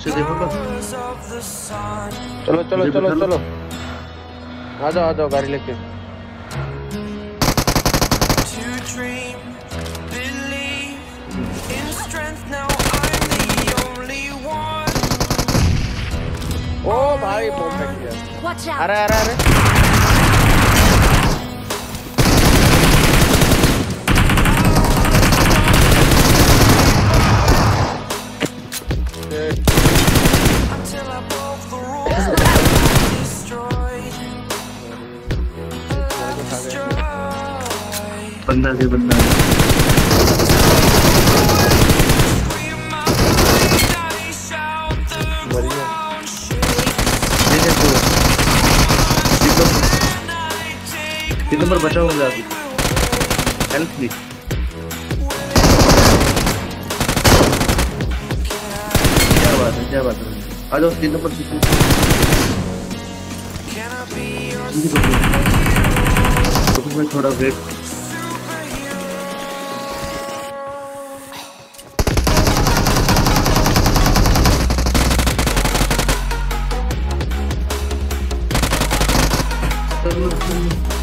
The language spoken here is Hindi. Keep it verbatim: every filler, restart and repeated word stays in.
पीछे देखो तो। चलो चलो चलो चलो आ जाओ आ जाओ गाड़ी लेके। ओ भाई बॉम्ब फट गया। अरे अरे अरे बंदा से बंदा तीन नंबर बचाओ मुझे अभी हेल्प प्लीज। क्या बात है क्या बात है आ जाओ तीन नंबर तो मैं थोड़ा वेट Thank you.